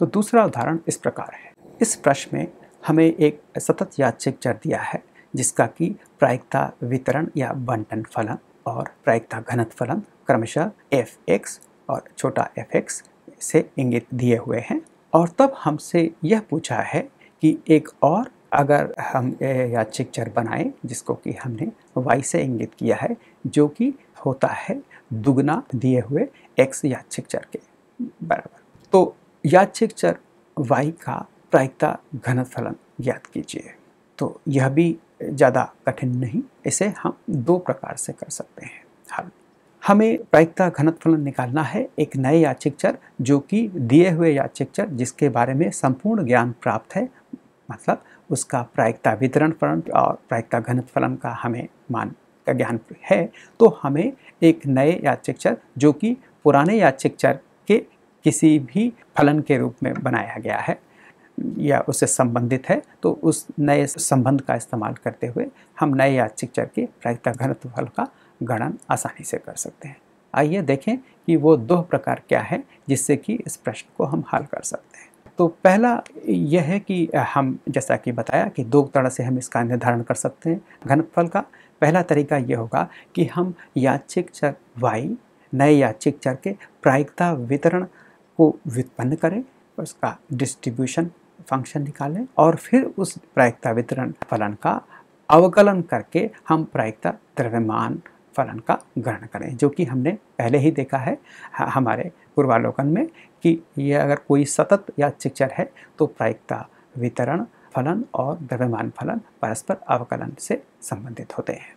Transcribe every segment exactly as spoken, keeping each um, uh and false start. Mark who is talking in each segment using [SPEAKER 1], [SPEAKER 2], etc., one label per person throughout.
[SPEAKER 1] तो दूसरा उदाहरण इस प्रकार है। इस प्रश्न में हमें एक सतत यादृच्छिक चर दिया है जिसका कि प्रायिकता वितरण या बंटन फलन और प्रायिकता घनत्व फलन क्रमशः एफ एक्स और छोटा एफ एक्स से इंगित दिए हुए हैं। और तब हमसे यह पूछा है कि एक और अगर हम यादृच्छिक चर बनाएं जिसको कि हमने y से इंगित किया है, जो कि होता है दुगना दिए हुए x यादृच्छिक चर के बराबर। तो यादृच्छिक चर y का प्रायिकता घनत्व फलन ज्ञात कीजिए। तो यह भी ज़्यादा कठिन नहीं, इसे हम दो प्रकार से कर सकते हैं हल। हमें प्रायिकता घनत्व फलन निकालना है एक नए यादृच्छिक चर जो कि दिए हुए यादृच्छिक चर जिसके बारे में संपूर्ण ज्ञान प्राप्त है, मतलब उसका प्रायिकता वितरण फलन और प्रायिकता घनत्व फलन का हमें मान का ज्ञान है। तो हमें एक नए यादृच्छिक चर जो कि पुराने यादृच्छिक चर के किसी भी फलन के रूप में बनाया गया है या उससे संबंधित है, तो उस नए संबंध का इस्तेमाल करते हुए हम नए यादृच्छिक चर के प्रायिकता घनत्व फल का गणन आसानी से कर सकते हैं। आइए देखें कि वो दो प्रकार क्या है जिससे कि इस प्रश्न को हम हल कर सकते हैं। तो पहला यह है कि हम जैसा कि बताया कि दो तरह से हम इसका निर्धारण कर सकते हैं घनत्वफल का। पहला तरीका यह होगा कि हम यादृच्छिक चर y नए यादृच्छिक चर के प्रायिकता वितरण को व्युत्पन्न करें, उसका डिस्ट्रीब्यूशन फंक्शन निकालें और फिर उस प्रायिकता वितरण फलन का अवकलन करके हम प्रायिकता द्रव्यमान फलन का ग्रहण करें, जो कि हमने पहले ही देखा है हमारे पूर्वावलोकन में कि यह अगर कोई सतत यादृच्छिक चर है तो प्रायिकता वितरण फलन और द्रव्यमान फलन परस्पर अवकलन से संबंधित होते हैं।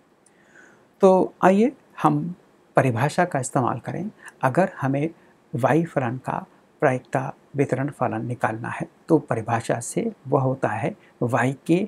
[SPEAKER 1] तो आइए हम परिभाषा का इस्तेमाल करें। अगर हमें y फलन का प्रायिकता वितरण फलन निकालना है तो परिभाषा से वह होता है y के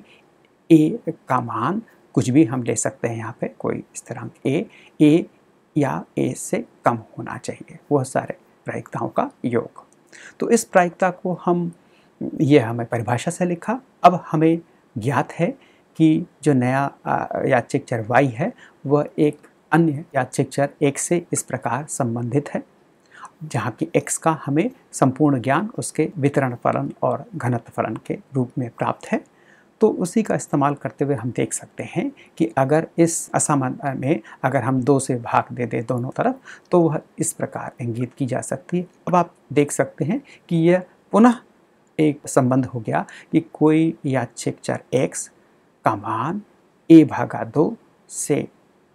[SPEAKER 1] a का मान कुछ भी हम ले सकते हैं, यहाँ पे कोई स्थिरांक a a या a से कम होना चाहिए, वह सारे प्रायिकताओं का योग। तो इस प्रायिकता को हम ये हमें परिभाषा से लिखा। अब हमें ज्ञात है कि जो नया यादृच्छिक चर y है वह एक अन्य यादृच्छिक चर x से इस प्रकार संबंधित है, जहाँ कि x का हमें संपूर्ण ज्ञान उसके वितरण फलन और घनत्व फलन के रूप में प्राप्त है। तो उसी का इस्तेमाल करते हुए हम देख सकते हैं कि अगर इस असमानता में अगर हम दो से भाग दे दें दोनों तरफ तो वह इस प्रकार इंगित की जा सकती है। अब आप देख सकते हैं कि यह पुनः एक संबंध हो गया कि कोई यादृच्छिक चर x का मान a भागा दो से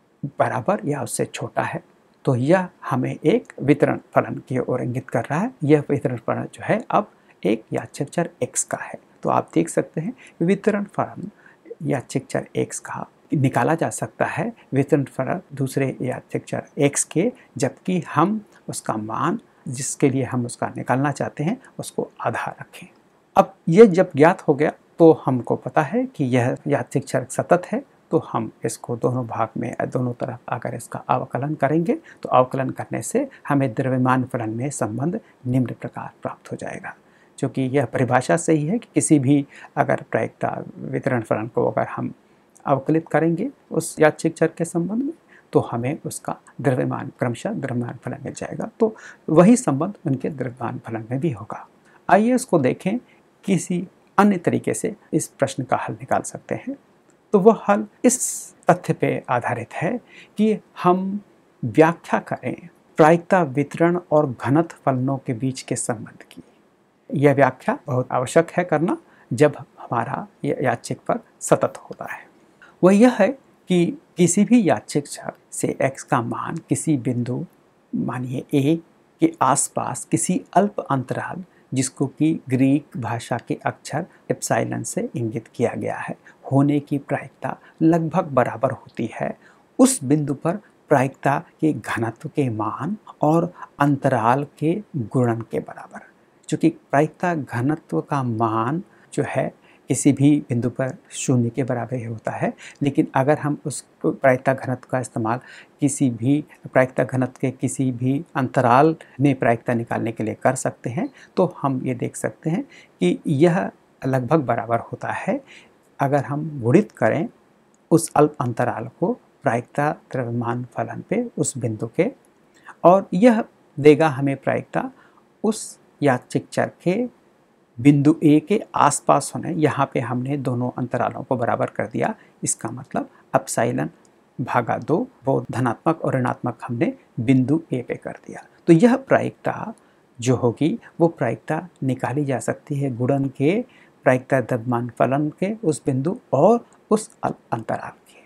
[SPEAKER 1] बराबर या उससे छोटा है, तो यह हमें एक वितरण फलन की ओर इंगित कर रहा है। यह वितरण फलन जो है अब एक यादृच्छिक चर x का है। तो आप देख सकते हैं वितरण फलन यादृच्छिक चर x का निकाला जा सकता है वितरण फलन दूसरे यादृच्छिक चर x के, जबकि हम उसका मान जिसके लिए हम उसका निकालना चाहते हैं उसको आधा रखें। अब यह जब ज्ञात हो गया तो हमको पता है कि यह यादृच्छिक चर सतत है, तो हम इसको दोनों भाग में दोनों तरफ अगर इसका अवकलन करेंगे तो अवकलन करने से हमें द्रव्यमान फलन में संबंध निम्न प्रकार प्राप्त हो जाएगा, क्योंकि यह परिभाषा से ही है कि किसी भी अगर प्रायिकता वितरण फलन को अगर हम अवकलित करेंगे उस यादृच्छिक चर के संबंध में तो हमें उसका द्रव्यमान क्रमशः द्रव्यमान फलन मिल जाएगा। तो वही संबंध उनके द्रव्यमान फलन में भी होगा। आइए इसको देखें, किसी अन्य तरीके से इस प्रश्न का हल निकाल सकते हैं। तो वह हल इस तथ्य पे आधारित है कि हम व्याख्या करें प्रायिकता वितरण और घनत्व फलनों के बीच के संबंध की। यह व्याख्या बहुत आवश्यक है करना जब हमारा यादृच्छिक फल सतत होता है। वह यह है कि किसी भी यादृच्छिक चर से x का मान किसी बिंदु मानिए a के आसपास किसी अल्प अंतराल जिसको कि ग्रीक भाषा के अक्षर एप्सिलॉन से इंगित किया गया है होने की प्रायिकता लगभग बराबर होती है उस बिंदु पर प्रायिकता के घनत्व के मान और अंतराल के गुणन के बराबर। चूँकि प्रायिकता घनत्व का मान जो है किसी भी बिंदु पर शून्य के बराबर ही होता है, लेकिन अगर हम उस प्रायिकता घनत्व का इस्तेमाल किसी भी प्रायिकता घनत्व के किसी भी अंतराल में प्रायिकता निकालने के लिए कर सकते हैं, तो हम ये देख सकते हैं कि यह लगभग बराबर होता है अगर हम गुणित करें उस अल्प अंतराल को प्रायिकता द्रव्यमान फलन पे उस बिंदु के, और यह देगा हमें प्रायिकता उस यादृच्छिक चर के बिंदु ए के आसपास होने, यहाँ पे हमने दोनों अंतरालों को बराबर कर दिया। इसका मतलब एप्सिलॉन भागा दो वो धनात्मक और ऋणात्मक हमने बिंदु ए पे कर दिया। तो यह प्रायिकता जो होगी वो प्रायिकता निकाली जा सकती है गुणन के प्रायिकता द्रव्यमान फलन के उस बिंदु और उस अंतराल के।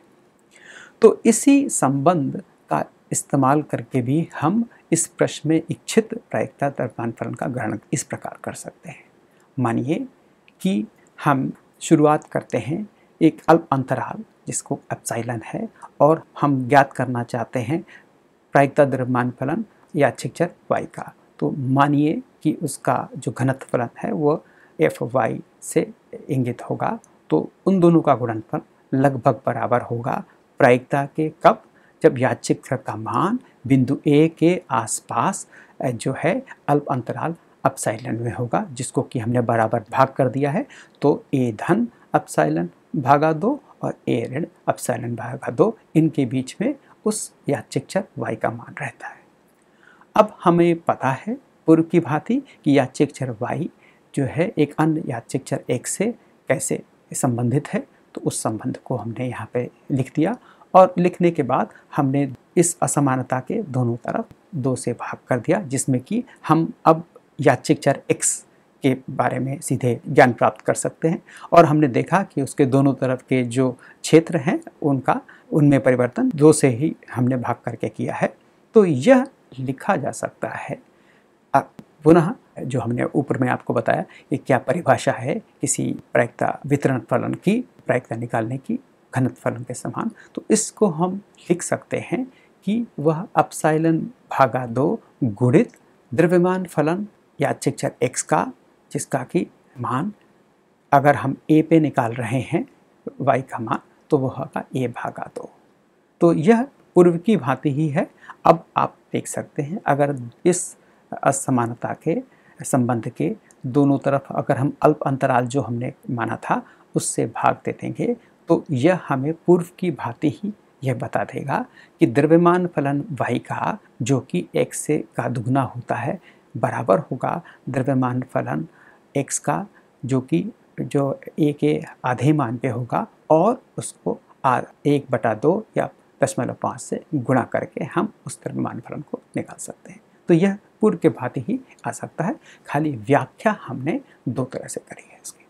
[SPEAKER 1] तो इसी संबंध का इस्तेमाल करके भी हम इस प्रश्न में इच्छित प्रायिकता द्रव्यमान फलन का ग्रहण इस प्रकार कर सकते हैं। मानिए कि हम शुरुआत करते हैं एक अल्प अंतराल जिसको एप्सिलॉन है और हम ज्ञात करना चाहते हैं प्रायिकता द्रव्यमान फलन यादृच्छिक चर y का। तो मानिए कि उसका जो घनत्व फलन है वो एफ वाई से इंगित होगा। तो उन दोनों का गुणनफल लगभग बराबर होगा प्रायिकता के, कब? जब यादृच्छिक चर का मान बिंदु ए के आसपास जो है अल्प अंतराल एप्सिलॉन में होगा, जिसको कि हमने बराबर भाग कर दिया है। तो ए धन एप्सिलॉन भागा दो और ए ऋण एप्सिलॉन भागा दो, इनके बीच में उस यादृच्छिक चर y का मान रहता है। अब हमें पता है पूर्व की भांति कि यादृच्छिक चर y जो है एक अन्य यादृच्छिक चर x से कैसे संबंधित है। तो उस संबंध को हमने यहाँ पे लिख दिया और लिखने के बाद हमने इस असमानता के दोनों तरफ दो से भाग कर दिया, जिसमें कि हम अब यादृच्छिक चर x के बारे में सीधे ज्ञान प्राप्त कर सकते हैं। और हमने देखा कि उसके दोनों तरफ के जो क्षेत्र हैं उनका उनमें परिवर्तन दो से ही हमने भाग करके किया है। तो यह लिखा जा सकता है। पुनः जो हमने ऊपर में आपको बताया कि क्या परिभाषा है किसी प्रायिकता वितरण फलन की, प्रायिकता निकालने की घनत्व फलन के समान। तो इसको हम लिख सकते हैं कि वह एप्सिलॉन भागा दो गुणित द्रव्यमान फलन यादृच्छिक चर x का, जिसका कि मान अगर हम a पे निकाल रहे हैं y का मान, तो वह होगा a भागा दो। तो यह पूर्व की भांति ही है। अब आप देख सकते हैं अगर इस असमानता के संबंध के दोनों तरफ अगर हम अल्प अंतराल जो हमने माना था उससे भाग दे देंगे, तो यह हमें पूर्व की भांति ही यह बता देगा कि द्रव्यमान फलन y का जो कि x से का दुगना होता है बराबर होगा द्रव्यमान फलन x का जो कि जो a के आधे मान पे होगा और उसको एक बटा दो या दशमलव पाँच से गुणा करके हम उस द्रव्यमान फलन को निकाल सकते हैं। तो यह पूर्व के भांति ही आ सकता है, खाली व्याख्या हमने दो तरह से करी है इसकी।